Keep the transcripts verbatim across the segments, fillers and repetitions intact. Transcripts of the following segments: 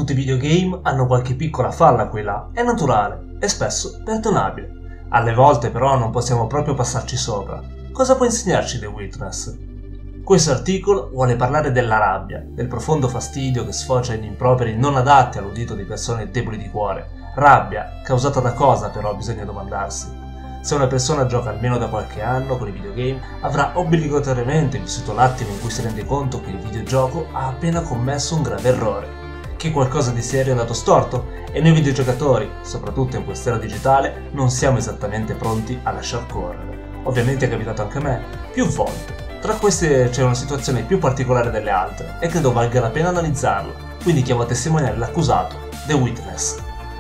tutti i videogame hanno qualche piccola falla qui e là, è naturale e spesso perdonabile. Alle volte però non possiamo proprio passarci sopra. Cosa può insegnarci The Witness? Questo articolo vuole parlare della rabbia, del profondo fastidio che sfocia in improperi non adatti all'udito di persone deboli di cuore. Rabbia, causata da cosa però bisogna domandarsi. Se una persona gioca almeno da qualche anno con i videogame, avrà obbligatoriamente vissuto l'attimo in cui si rende conto che il videogioco ha appena commesso un grave errore, che qualcosa di serio è andato storto e noi videogiocatori, soprattutto in quest'era digitale, non siamo esattamente pronti a lasciar correre. Ovviamente è capitato anche a me, più volte. Tra queste c'è una situazione più particolare delle altre e credo valga la pena analizzarla, quindi chiamo a testimoniare l'accusato, The Witness.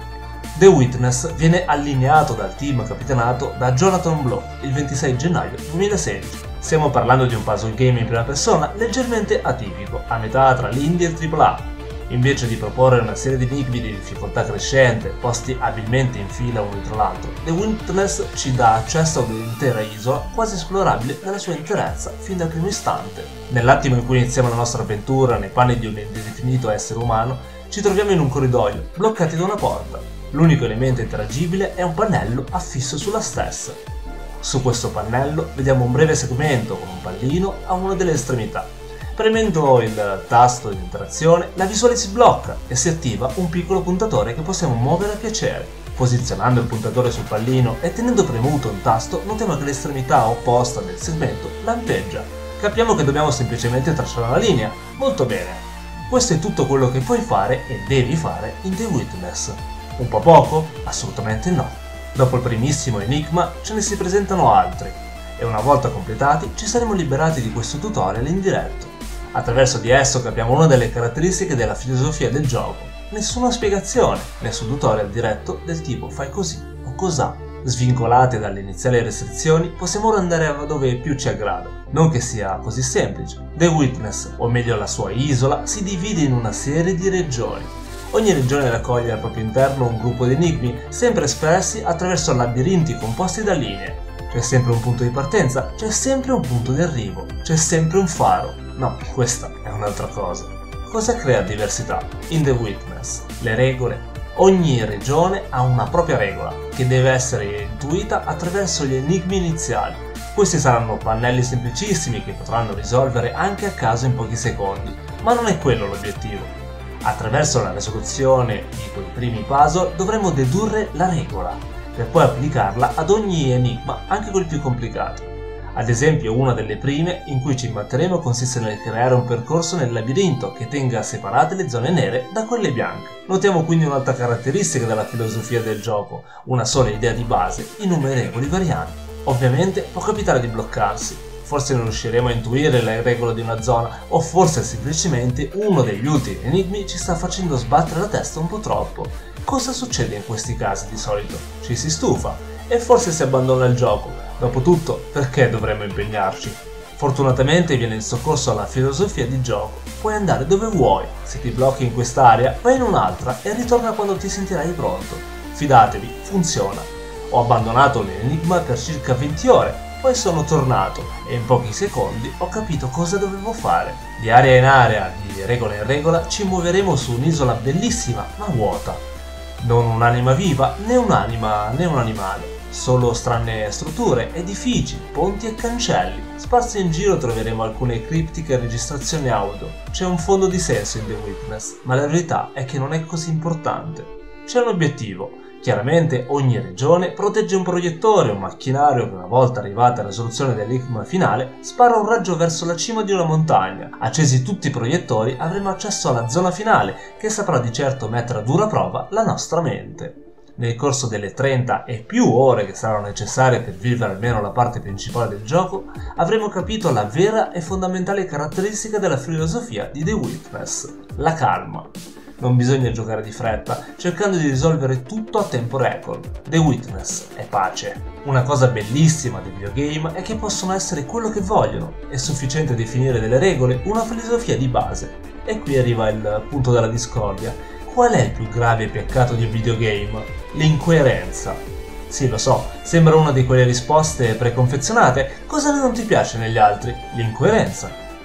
The Witness viene allineato dal team capitanato da Jonathan Blow il ventisei gennaio duemilasedici. Stiamo parlando di un puzzle game in prima persona leggermente atipico, a metà tra l'indie e il tripla A. Invece di proporre una serie di enigmi di difficoltà crescente, posti abilmente in fila uno dietro l'altro, The Witness ci dà accesso ad un'intera isola quasi esplorabile nella sua interezza fin dal primo istante. Nell'attimo in cui iniziamo la nostra avventura nei panni di un indefinito essere umano, ci troviamo in un corridoio, bloccati da una porta. L'unico elemento interagibile è un pannello affisso sulla stessa. Su questo pannello vediamo un breve segmento con un pallino a una delle estremità. Premendo il tasto di interazione, la visuale si blocca e si attiva un piccolo puntatore che possiamo muovere a piacere. Posizionando il puntatore sul pallino e tenendo premuto un tasto, notiamo che l'estremità opposta del segmento lampeggia. Capiamo che dobbiamo semplicemente tracciare una linea. Molto bene. Questo è tutto quello che puoi fare e devi fare in The Witness. Un po' poco? Assolutamente no. Dopo il primissimo enigma ce ne si presentano altri e una volta completati ci saremo liberati di questo tutorial in diretto. Attraverso di esso capiamo una delle caratteristiche della filosofia del gioco. Nessuna spiegazione, nessun tutorial diretto del tipo fai così o cos'ha. Svincolati dalle iniziali restrizioni possiamo ora andare a dove più ci aggrada. Non che sia così semplice. The Witness, o meglio la sua isola, si divide in una serie di regioni. Ogni regione raccoglie al proprio interno un gruppo di enigmi, sempre espressi attraverso labirinti composti da linee. C'è sempre un punto di partenza, c'è sempre un punto di arrivo, c'è sempre un faro. No, questa è un'altra cosa. Cosa crea diversità? In The Witness, le regole. Ogni regione ha una propria regola, che deve essere intuita attraverso gli enigmi iniziali. Questi saranno pannelli semplicissimi che potranno risolvere anche a caso in pochi secondi, ma non è quello l'obiettivo. Attraverso la risoluzione di quei primi puzzle dovremo dedurre la regola, per poi applicarla ad ogni enigma, anche quelli più complicati. Ad esempio una delle prime in cui ci imbatteremo consiste nel creare un percorso nel labirinto che tenga separate le zone nere da quelle bianche. Notiamo quindi un'altra caratteristica della filosofia del gioco, una sola idea di base, innumerevoli varianti. Ovviamente può capitare di bloccarsi. Forse non riusciremo a intuire le regole di una zona, o forse semplicemente uno degli ultimi enigmi ci sta facendo sbattere la testa un po' troppo. Cosa succede in questi casi di solito? Ci si stufa e forse si abbandona il gioco. Dopotutto, perché dovremmo impegnarci? Fortunatamente viene in soccorso alla filosofia di gioco. Puoi andare dove vuoi, se ti blocchi in quest'area vai in un'altra e ritorna quando ti sentirai pronto. Fidatevi, funziona. Ho abbandonato l'enigma per circa venti ore. Poi sono tornato e in pochi secondi ho capito cosa dovevo fare. Di area in area, di regola in regola, ci muoveremo su un'isola bellissima ma vuota. Non un'anima viva, né un'anima né un animale. Solo strane strutture, edifici, ponti e cancelli. Sparsi in giro troveremo alcune criptiche registrazioni audio. C'è un fondo di senso in The Witness, ma la verità è che non è così importante. C'è un obiettivo. Chiaramente ogni regione protegge un proiettore, un macchinario che una volta arrivata alla risoluzione dell'enigma finale spara un raggio verso la cima di una montagna. Accesi tutti i proiettori avremo accesso alla zona finale che saprà di certo mettere a dura prova la nostra mente. Nel corso delle trenta e più ore che saranno necessarie per vivere almeno la parte principale del gioco avremo capito la vera e fondamentale caratteristica della filosofia di The Witness, la calma. Non bisogna giocare di fretta, cercando di risolvere tutto a tempo record. The Witness è pace. Una cosa bellissima dei videogame è che possono essere quello che vogliono, è sufficiente definire delle regole, una filosofia di base. E qui arriva il punto della discordia. Qual è il più grave peccato di un videogame? L'incoerenza. Sì, lo so, sembra una di quelle risposte preconfezionate. Cosa non ti piace negli altri? L'incoerenza.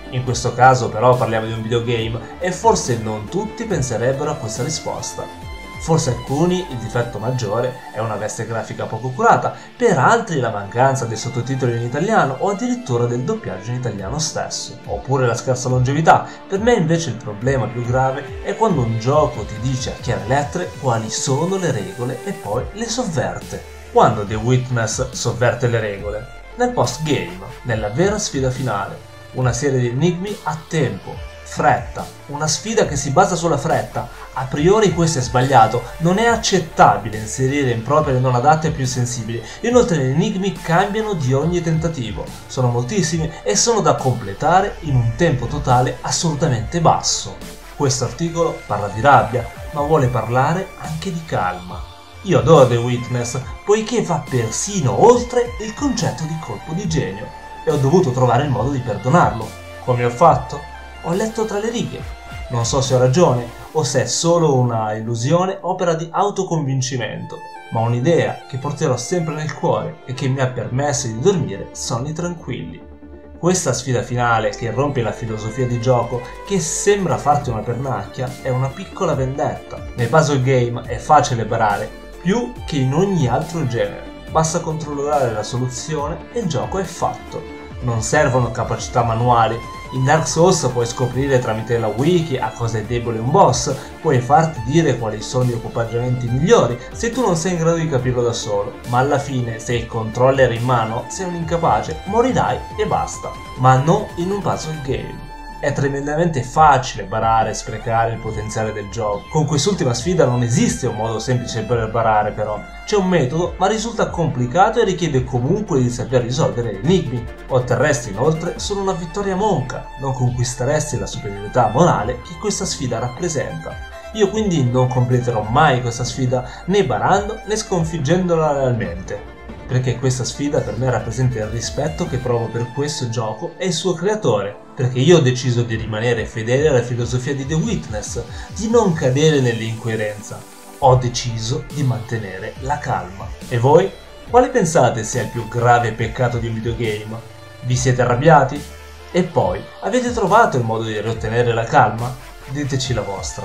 In questo caso però parliamo di un videogame e forse non tutti penserebbero a questa risposta. Forse alcuni il difetto maggiore è una veste grafica poco curata, per altri la mancanza dei sottotitoli in italiano o addirittura del doppiaggio in italiano stesso, oppure la scarsa longevità. Per me invece il problema più grave è quando un gioco ti dice a chiare lettere quali sono le regole e poi le sovverte. Quando The Witness sovverte le regole? Nel post-game, nella vera sfida finale, una serie di enigmi a tempo, fretta, una sfida che si basa sulla fretta. A priori questo è sbagliato, non è accettabile inserire improperi non adatte e più sensibili. Inoltre gli enigmi cambiano di ogni tentativo, sono moltissimi e sono da completare in un tempo totale assolutamente basso. Questo articolo parla di rabbia, ma vuole parlare anche di calma. Io adoro The Witness, poiché va persino oltre il concetto di colpo di genio, e ho dovuto trovare il modo di perdonarlo. Come ho fatto? Ho letto tra le righe. Non so se ho ragione o se è solo una illusione opera di autoconvincimento, ma un'idea che porterò sempre nel cuore e che mi ha permesso di dormire sonni tranquilli. Questa sfida finale che rompe la filosofia di gioco, che sembra farti una pernacchia, è una piccola vendetta. Nei puzzle game è facile barare, più che in ogni altro genere. Basta controllare la soluzione e il gioco è fatto. Non servono capacità manuali. In Dark Souls puoi scoprire tramite la wiki a cosa è debole un boss, puoi farti dire quali sono gli equipaggiamenti migliori se tu non sei in grado di capirlo da solo, ma alla fine se il controller in mano sei un incapace, morirai e basta. Ma non in un puzzle game. È tremendamente facile barare e sprecare il potenziale del gioco. Con quest'ultima sfida non esiste un modo semplice per barare però, c'è un metodo ma risulta complicato e richiede comunque di saper risolvere gli enigmi. Otterresti inoltre solo una vittoria monca, non conquisteresti la superiorità morale che questa sfida rappresenta. Io quindi non completerò mai questa sfida né barando né sconfiggendola realmente, perché questa sfida per me rappresenta il rispetto che provo per questo gioco e il suo creatore, perché io ho deciso di rimanere fedele alla filosofia di The Witness, di non cadere nell'incoerenza. Ho deciso di mantenere la calma. E voi? Quale pensate sia il più grave peccato di un videogame? Vi siete arrabbiati? E poi, avete trovato il modo di riottenere la calma? Diteci la vostra.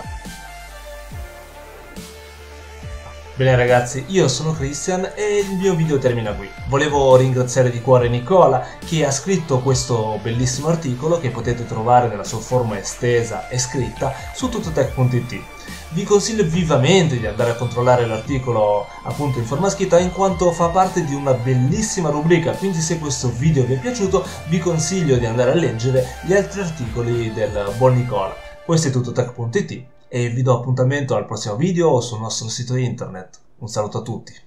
Bene ragazzi, io sono Christian e il mio video termina qui. Volevo ringraziare di cuore Nicola che ha scritto questo bellissimo articolo che potete trovare nella sua forma estesa e scritta su tutotech punto it. Vi consiglio vivamente di andare a controllare l'articolo appunto in forma scritta in quanto fa parte di una bellissima rubrica, quindi se questo video vi è piaciuto vi consiglio di andare a leggere gli altri articoli del buon Nicola. Questo è tutotech punto it. E vi do appuntamento al prossimo video sul nostro sito internet. Un saluto a tutti.